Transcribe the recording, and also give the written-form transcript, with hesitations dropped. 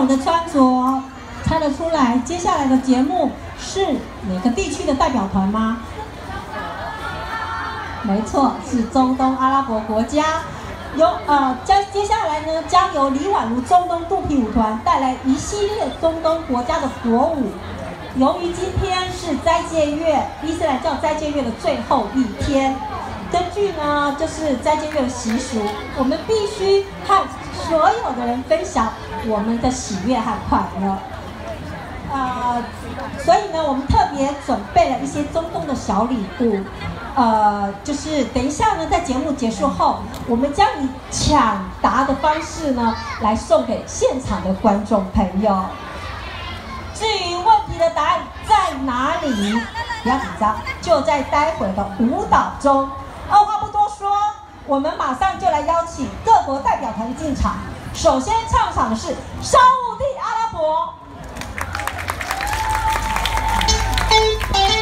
的穿着，猜得出来接下来的节目是哪个地区的代表团吗？没错，是中东阿拉伯国家。接下来呢，将由李婉如中东肚皮舞团带来一系列中东国家的国舞。由于今天是斋戒月，伊斯兰教斋戒月的最后一天，根据呢就是斋戒月的习俗，我们必须和所有的人分享我们的喜悦和快乐。所以呢，我们特别准备了一些中东的小礼物。就是等一下呢，在节目结束后，我们将以抢答的方式呢，来送给现场的观众朋友。至于问题的答案在哪里，不要紧张，就在待会的舞蹈中。二话不多说，我们马上就来邀请各国代表团进场。首先唱场的是沙烏地阿拉伯。